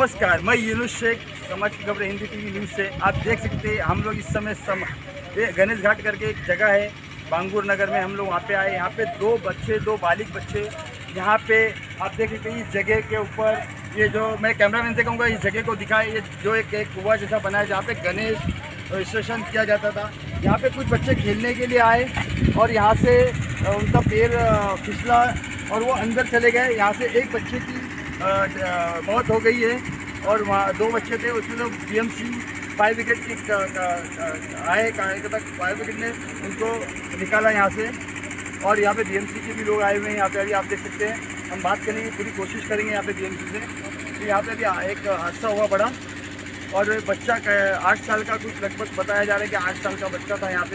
नमस्कार, मैं यूनुस शेख, समाज की खबरें हिंदी टीवी न्यूज़ से। आप देख सकते हैं हम लोग इस समय गणेश घाट करके एक जगह है बांगूर नगर में, हम लोग वहाँ पे आए। यहाँ पे दो बालिग बच्चे यहाँ पे आप देख सकते हैं। इस जगह के ऊपर ये जो मैं कैमरामैन से कहूँगा इस जगह को दिखाए, ये जो एक कुआं जैसा बना है जहाँ पे गणेश विसर्जन किया जाता था। यहाँ पे कुछ बच्चे खेलने के लिए आए और यहाँ से उनका पैर फिसला और वो अंदर चले गए। यहाँ से एक बच्चे की मौत हो गई है और वहाँ दो बच्चे थे, उसमें तो बीएमसी फायर ब्रिगेड की आए कार्यकर्ता फायर ब्रिगेड ने उनको निकाला यहाँ से। और यहाँ पे बीएमसी के भी लोग आए हुए हैं यहाँ पे। अभी आप देख सकते हैं, हम बात करेंगे, पूरी कोशिश करेंगे यहाँ पे बीएमसी से। तो यहाँ पे अभी एक हादसा हुआ बड़ा और बच्चा 8 साल का कुछ लगभग बताया जा रहा है कि 8 साल का बच्चा था यहाँ पे।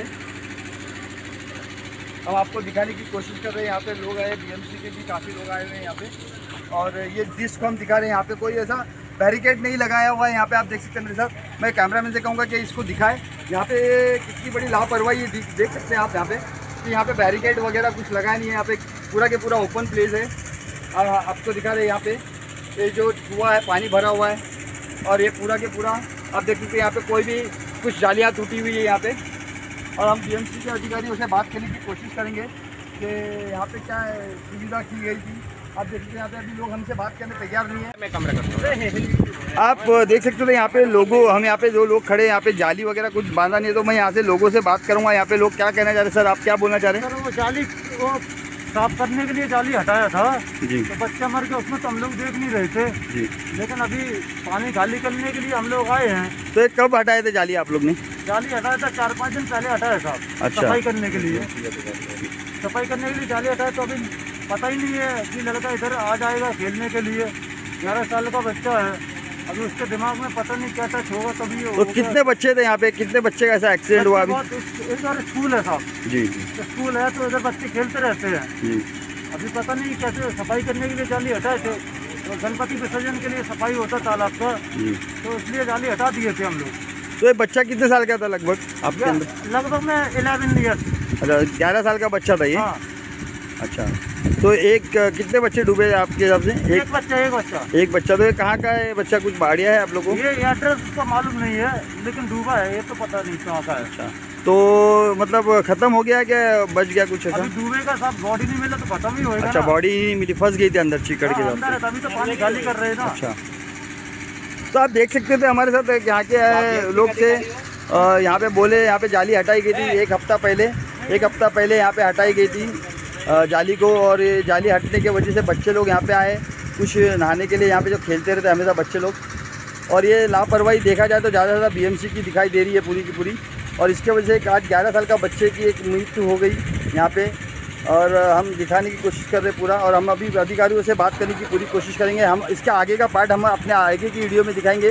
हम आपको दिखाने की कोशिश कर रहे हैं। यहाँ पे लोग आए, बीएमसी के भी काफ़ी लोग आए हुए हैं यहाँ पे। और ये जिसको हम दिखा रहे हैं यहाँ पे कोई ऐसा बैरिकेड नहीं लगाया हुआ है। यहाँ पे आप देख सकते हैं मेरे साथ। मैं कैमरामैन से कहूँगा कि इसको दिखाए। यहाँ पे कितनी बड़ी लापरवाही देख सकते हैं आप यहाँ पे कि यहाँ पे बैरिकेड वगैरह कुछ लगाया नहीं है। यहाँ पे पूरा के पूरा ओपन प्लेस है। और आपको दिखा रहे हैं यहाँ पे ये जो कुआं है, पानी भरा हुआ है और ये पूरा के पूरा आप देख सकते हैं। यहाँ पे कोई भी कुछ जालियाँ टूटी हुई है यहाँ पे। और हम बीएमसी के अधिकारियों से बात करने की कोशिश करेंगे कि यहाँ पे क्या सुविधा की गई थी। आप देख सकते हैं यहाँ पे अभी लोग हमसे बात करने तैयार नहीं है। मैं कैमरा करता हूँ। आप देख सकते हो यहाँ पे लोगों, हम यहाँ पे जो लोग खड़े हैं यहाँ पे जाली वगैरह कुछ बांधा नहीं है। तो मैं यहाँ से लोगों से बात करूँगा। यहाँ पे लोग क्या कहना चाह रहे हैं? सर आप क्या बोलना चाह रहे हैं? सर वो जाली वो साफ करने के लिए जाली हटाया था जी, तो बच्चा मर गया उसमें, तो हम लोग देख नहीं रहे थे जी। लेकिन अभी पानी खाली करने के लिए हम लोग आए हैं। तो ये कब हटाए थे जाली आप लोग ने? जाली हटाया था 4-5 दिन पहले हटाया था। अच्छा। सफाई करने के लिए जाली हटाया। तो अभी पता ही नहीं है कि लड़का इधर आ जाएगा खेलने के लिए। 11 साल का बच्चा है, अभी उसके दिमाग में पता नहीं क्या टच होगा तभी। तो कितने बच्चे थे यहाँ पे? कितने बच्चे का ऐसा एक्सीडेंट हुआ अभी? इधर स्कूल है साहब जी, स्कूल है तो इधर बच्चे खेलते रहते हैं जी। अभी पता नहीं कैसे सफाई करने के लिए जाली हटाए थे। तो गणपति विसर्जन के लिए सफाई होता तालाब का, तो इसलिए जाली हटा दिए थे हम लोग। तो ये बच्चा कितने साल का था लगभग आपके अंदर? लगभग में 11 ईयर्स। अच्छा, 11 साल का बच्चा था ये? हाँ। अच्छा, तो कितने बच्चे डूबे आपके हिसाब से? एक बच्चा। तो ये कहाँ का है बच्चा? कुछ बाड़िया है आप लोगों को? ये एड्रेस का मालूम नहीं है लेकिन डूबा है, ये तो पता नहीं कहाँ का है। अच्छा, तो मतलब खत्म हो गया क्या, बच गया कुछ ऐसा? अभी डूबेगा साहब, बॉडी नहीं मिला तो खत्म ही होएगा। अच्छा, बॉडी नहीं मिली, फंस गई थी अंदर चिकड़ के साथ। तभी तो पानी खाली कर रहे हैं ना। अच्छा, तो आप देख सकते थे हमारे साथ यहाँ के लोग थे। यहाँ पे बोले यहाँ पे जाली हटाई गई थी एक हफ्ता पहले यहाँ पे हटाई गई थी जाली को। और ये जाली हटने की वजह से बच्चे लोग यहाँ पे आए कुछ नहाने के लिए, यहाँ पे जो खेलते रहते हमेशा बच्चे लोग। और ये लापरवाही देखा जाए तो ज़्यादा से ज़्यादा बीएमसी की दिखाई दे रही है पूरी की पूरी। और इसके वजह से आज 11 साल का बच्चे की एक मृत्यु हो गई यहाँ पे। और हम दिखाने की कोशिश कर रहे हैं पूरा। और हम अभी अधिकारियों से बात करने की पूरी कोशिश करेंगे। हम इसके आगे का पार्ट हम अपने आगे की वीडियो में दिखाएंगे।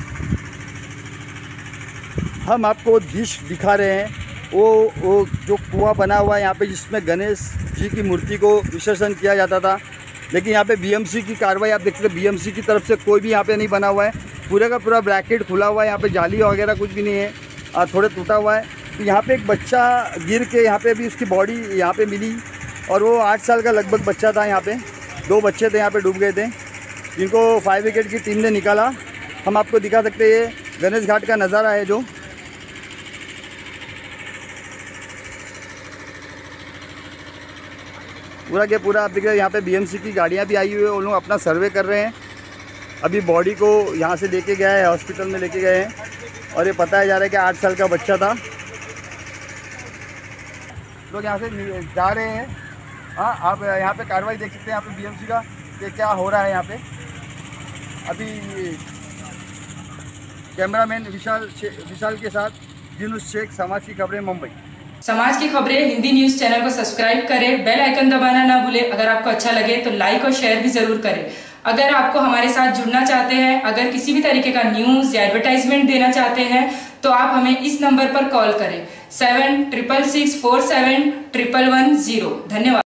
हम आपको दृश्य दिखा रहे हैं वो जो कुआं बना हुआ है यहाँ पे, जिसमें गणेश जी की मूर्ति को विसर्जन किया जाता था। लेकिन यहाँ पे बीएमसी की कार्रवाई आप देखते हैं, बीएमसी की तरफ से कोई भी यहाँ पे नहीं बना हुआ है। पूरे का पूरा ब्रैकेट खुला हुआ है, यहाँ पे जाली वगैरह कुछ भी नहीं है, थोड़े टूटा हुआ है। तो यहाँ पे एक बच्चा गिर के यहाँ पे भी उसकी बॉडी यहाँ पे मिली और वो 8 साल का लगभग बच्चा था। यहाँ पे 2 बच्चे थे यहाँ पे डूब गए थे, जिनको फायर ब्रिगेड की टीम ने निकाला। हम आपको दिखा सकते हैं, ये गणेश घाट का नज़ारा है जो पूरा के पूरा आप देख रहे हैं। यहाँ पे बीएमसी की गाड़ियाँ भी आई हुई है, उन लोग अपना सर्वे कर रहे हैं। अभी बॉडी को यहाँ से लेके गया है, हॉस्पिटल में लेके गए हैं। और ये बताया जा रहा है कि 8 साल का बच्चा था। लोग यहाँ से जा रहे हैं। हाँ, आप यहाँ पे कार्रवाई देख सकते हैं यहाँ पे बीएमसी का कि क्या हो रहा है यहाँ पे। अभी कैमरामैन विशाल के साथ यूनुस शेख, समाज की खबरें, मुंबई। समाज की खबरें हिंदी न्यूज चैनल को सब्सक्राइब करें, बेल आइकन दबाना ना भूलें। अगर आपको अच्छा लगे तो लाइक और शेयर भी जरूर करें। अगर आपको हमारे साथ जुड़ना चाहते हैं, अगर किसी भी तरीके का न्यूज या एडवर्टाइजमेंट देना चाहते हैं तो आप हमें इस नंबर पर कॉल करें 7666471110। धन्यवाद।